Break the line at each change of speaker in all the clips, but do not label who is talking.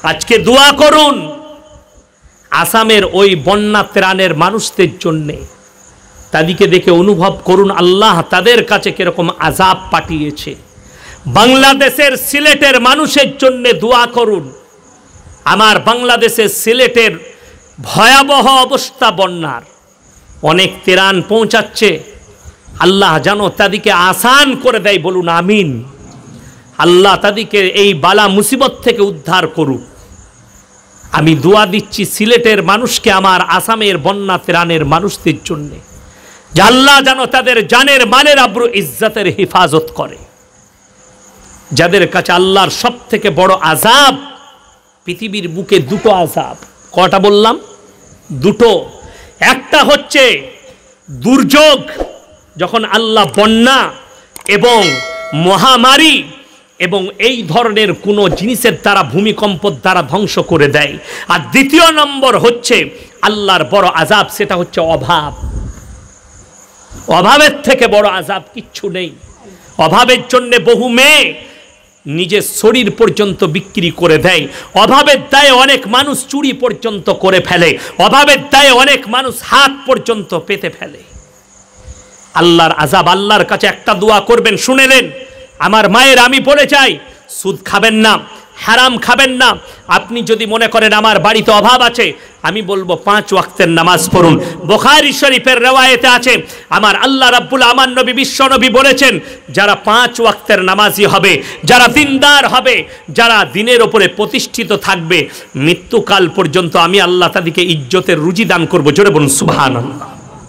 আজকে দোয়া করুন আসামের ওই বন্যা ত্রাণের মানুষদের জন্যে। তাদেরকে দেখে অনুভব করুন আল্লাহ তাদের কাছে কিরকম আযাব পাঠিয়েছে। বাংলাদেশের সিলেটের মানুষের জন্য দোয়া করুন। আমার বাংলাদেশের সিলেটের ভয়াবহ অবস্থা বন্যার, অনেক ত্রাণ পৌঁছাচ্ছে। আল্লাহ যেন তাদেরকে আসান করে দেয়, বলুন আমিন। আল্লাহ তাদেরকে এই বালা মুসিবত থেকে উদ্ধার করুক। আমি দোয়া দিচ্ছি সিলেটের মানুষকে, আমার আসামের বন্যা ত্রাণের মানুষদের জন্যে, যে আল্লাহ যেন তাদের জানের মালের আব্রু ইজ্জতের হেফাজত করে। যাদের কাছে আল্লাহর সব থেকে বড় আযাব, পৃথিবীর বুকে দুটো আযাব। কটা বললাম? দুটো। একটা হচ্ছে দুর্যোগ, যখন আল্লাহ বন্যা এবং মহামারী এবং এই ধরনের কোনো জিনিসের দ্বারা, ভূমিকম্পের দ্বারা ধ্বংস করে দেয়। আর দ্বিতীয় নম্বর হচ্ছে আল্লাহর বড় আযাব, সেটা হচ্ছে অভাব। অভাবের থেকে বড় আযাব কিচ্ছু নেই। অভাবের জন্য বহু মেয়ে নিজের শরীর পর্যন্ত বিক্রি করে দেয়। অভাবের দায়ে অনেক মানুষ চুরি পর্যন্ত করে ফেলে। অভাবের দায়ে অনেক মানুষ হাত পর্যন্ত পেতে ফেলে। আল্লাহর আযাব। আল্লাহর কাছে একটা দোয়া করবেন, শুনেলেন আমার মায়ের, আমি বলে যাই, সুদ খাবেন না, হারাম খাবেন না। আপনি যদি মনে করেন আমার বাড়িতে অভাব আছে, আমি বলবো 5 ওয়াক্তের নামাজ পড়ুন। বুখারী শরীফের রওয়ায়েতে আছে, আমার আল্লাহ রাব্বুল আমার নবী বিশ্ব নবী বলেছেন, যারা 5 ওয়াক্তের নামাজি হবে, যারা দিনদার হবে, যারা দিনের ওপরে প্রতিষ্ঠিত থাকবে, মৃত্যুকাল পর্যন্ত আমি আল্লাহ তাদেরকে ইজ্জতের রুজি দান করব। জোরে বলুন সুবহানাল্লাহ।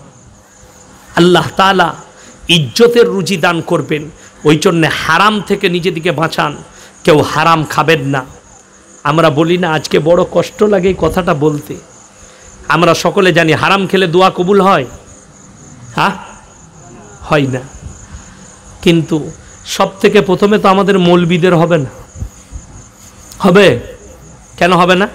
আল্লাহ তাআলা ইজ্জতের রুজি দান করবেন। ওই জন্য হারাম থেকে নিজেদিকে বাঁচান। কেউ হারাম খাবেন না। আমরা বলি না, আজকে বড় কষ্ট লাগে এই কথাটা বলতে। আমরা সকলে জানি হারাম খেলে দোয়া কবুল হয়? হ্যাঁ, হয় না। কিন্তু সব থেকে প্রথমে তো আমাদের মৌলবীদের হবে না? হবে? কেন হবে না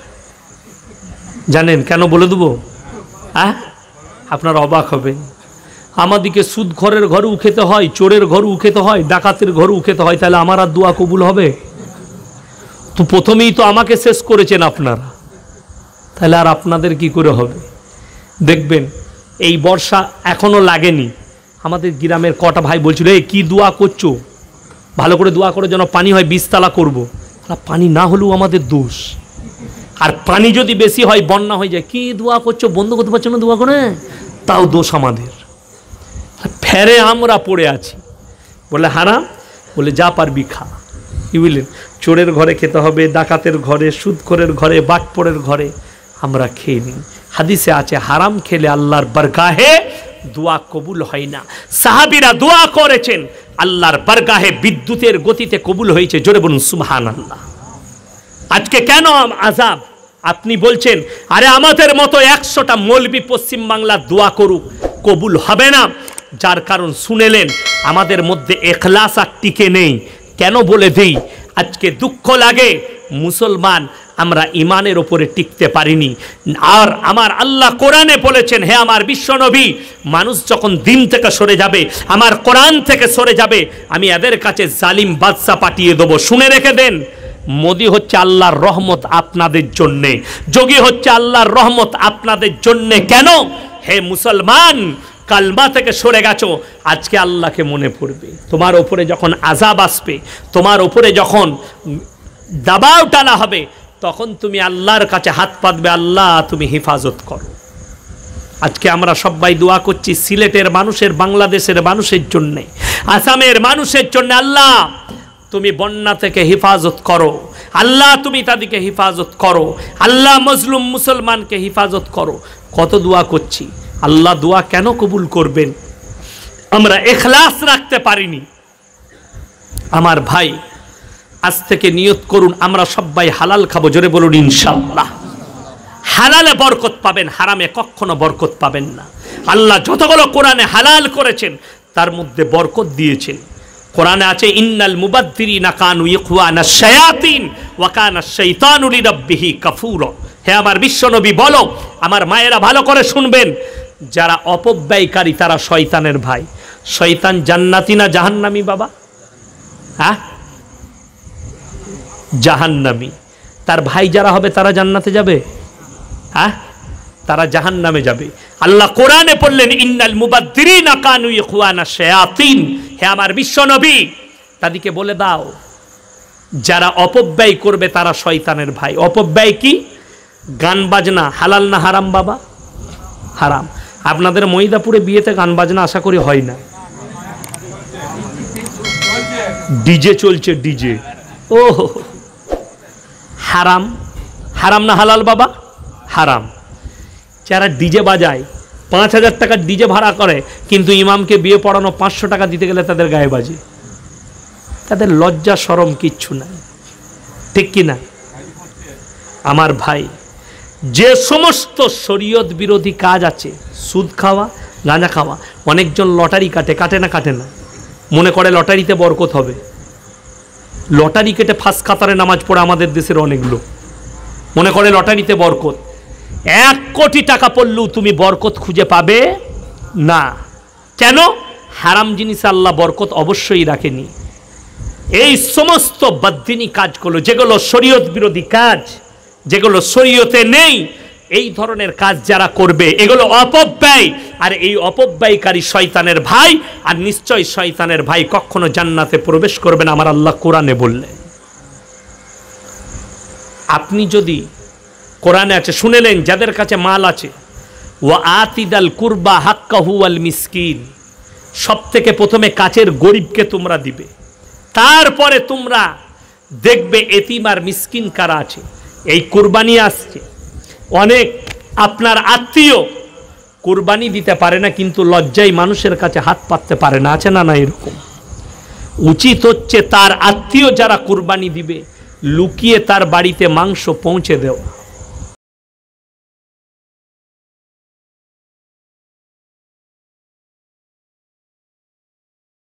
জানেন? কেন বলে দেবো? হ্যাঁ, আপনার অবাক হবে। আমাদিকে সুদ ঘরের ঘরেও খেতে হয়, চোরের ঘরেও খেতে হয়, ডাকাতের ঘরেও খেতে হয়। তাহলে আমার আর দোয়া কবুল হবে? তো প্রথমেই তো আমাকে শেষ করেছেন আপনারা, তাহলে আর আপনাদের কি করে হবে? দেখবেন এই বর্ষা এখনো লাগেনি, আমাদের গ্রামের কটা ভাই বলছিল, এই কি দোয়া করছো, ভালো করে দোয়া করে যেন পানি হয়, 20 তালা করবো। পানি না হলেও আমাদের দোষ। আর পানি যদি বেশি হয়, বন্যা হয়ে যায়, কি দোয়া করছো, বন্ধ করতে পারছো না দোয়া করে, তাও দোষ আমাদের। ফেরে আমরা পড়ে আছি। বলে হারাম, বলে যা পারবি খা। কি বুঝলেন? চোরের ঘরে খেতে হবে, ডাকাতের ঘরে, সুদখোরের ঘরে, বাটপোরের ঘরে আমরা খেয়ে নিই। হাদিসে আছে হারাম খেলে আল্লাহর বারগাহে দোয়া কবুল হয় না। সাহাবীরা দোয়া করেছেন, আল্লাহর বারগাহে বিদ্যুতের গতিতে কবুল হয়েছে। জোরে বলুন সুবহানাল্লাহ। আজকে কেন আযাব? আপনি বলছেন আরে আমাদের মতো 100টা মৌলবি পশ্চিম বাংলার দোয়া করুক, কবুল হবে না। যার কারণ শুনেলেন, আমাদের মধ্যে ইখলাস আর টিকে নেই। কেন বলে দেই, আজকে দুঃখ লাগে, মুসলমান আমরা ইমানের ওপরে টিকতে পারিনি। আর আমার আল্লাহ কোরআনে বলেছেন, হে আমার বিশ্বনবী, মানুষ যখন দিন থেকে সরে যাবে, আমার কোরআন থেকে সরে যাবে, আমি এদের কাছে জালিম বাদশা পাঠিয়ে দেবো। শুনে রেখে দেন, মোদি হচ্ছে আল্লাহর রহমত আপনাদের জন্যে, যোগী হচ্ছে আল্লাহর রহমত আপনাদের জন্যে। কেন? হে মুসলমান, কালমা থেকে সরে গেছো, আজকে আল্লাহকে মনে পড়বে। তোমার ওপরে যখন আযাব আসবে, তোমার ওপরে যখন দাবাও টানা হবে, তখন তুমি আল্লাহর কাছে হাত পাতবে, আল্লাহ তুমি হেফাজত করো। আজকে আমরা সবাই দোয়া করছি সিলেটের মানুষের, বাংলাদেশের মানুষের জন্যে, আসামের মানুষের জন্য, আল্লাহ তুমি বন্যা থেকে হেফাজত করো, আল্লাহ তুমি তাদেরকে হেফাজত করো, আল্লাহ মজলুম মুসলমানকে হেফাজত করো। কত দোয়া করছি, আল্লাহ দোয়া কেন কবুল করবেন? আমরা ইখলাস রাখতে পারিনি। আমার ভাই, আজ থেকে নিয়ত করুন আমরা সবাই হালাল খাবো। জোরে বলুন ইনশাআল্লাহ। হালালে বরকত পাবেন, হারামে কখনো বরকত পাবেন না। আল্লাহ যতগুলো কোরআনে হালাল করেছেন, তার মধ্যে বরকত দিয়েছেন। কোরআনে আছে, ইন্নাল মুবাদ্দিরিনা কানু ইখওয়ানাশ শায়াতিন ওয়া কানাশ শাইতানু লিরাব্বিহি কাফুরা। হে আমার বিশ্বনবী বলো, আমার মায়েরা ভালো করে শুনবেন, যারা অপব্যয়কারী তারা শয়তানের ভাই। শয়তান জান্নাতি না জাহান্নামী বাবা? হ্যাঁ, জাহান্নামী। তার ভাই যারা হবে তারা জান্নাতে যাবে? হ্যাঁ, তারা জাহান্নামে যাবে। আল্লাহ কোরআনে বললেন, ইন্নাল মুবাদ্দিরিনা কানু ইখওয়ানা শায়াতিন। হে আমার বিশ্ব নবী, তাদেরকে বলে দাও যারা অপব্যয় করবে তারা শয়তানের ভাই। অপব্যয় কি? গান বাজনা হালাল না হারাম বাবা? হারাম। আপনাদের মহিদাপুরে বিয়েতে গান বাজনা আশা করি হয় না? ডিজে চলছে, ডিজে। ও হারাম। হারাম না হালাল বাবা? হারাম। যারা ডিজে বাজায়, 5,000 টাকার ডিজে ভাড়া করে, কিন্তু ইমামকে বিয়ে পড়ানো 500 টাকা দিতে গেলে তাদের গায়ে বাজে। তাদের লজ্জা শরম কিচ্ছু নাই, ঠিক কি না? আমার ভাই, যে সমস্ত শরীয়ত বিরোধী কাজ আছে, সুদ খাওয়া, গাঁজা খাওয়া, অনেকজন লটারি কাটে, কাটে না? কাটে না? মনে করে লটারিতে বরকত হবে। লটারি কেটে ফার্স্ট কাতারে নামাজ পড়ে আমাদের দেশের অনেক লোক, মনে করে লটারিতে বরকত। 1 কোটি টাকা পড়লেও তুমি বরকত খুঁজে পাবে না। কেন? হারাম জিনিস আল্লাহ বরকত অবশ্যই রাখেনি। এই সমস্ত বদ্দিনী কাজগুলো, যেগুলো শরীয়ত বিরোধী কাজ, যেগুলো শরীয়তে নেই, এই ধরনের কাজ যারা করবে এগুলো অপব্যয়। আর এই অপব্যয়কারী শয়তানের ভাই, আর নিশ্চয় শয়তানের ভাই কখনো জান্নাতে প্রবেশ করবে না, আমার আল্লাহ কোরআনে বললেন। আপনি যদি কোরআনে আছে শুনেলেন, যাদের কাছে মাল আছে, ওয়া আতিদাল কুরবা হাক্কাহু ওয়াল মিসকিন, সব থেকে প্রথমে কাছের গরিবকে তোমরা দিবে, তারপরে তোমরা দেখবে এতিম আর মিসকিন কারা আছে। এই কুরবানি আসছে, অনেক আপনার আত্মীয় কুরবানি দিতে পারে না, কিন্তু লজ্জায় মানুষের কাছে হাত পাততে পারে না, আছে না? না, এরকম উচিত হচ্ছে তার আত্মীয় যারা কুরবানি দিবে লুকিয়ে তার বাড়িতে মাংস পৌঁছে দেওয়া।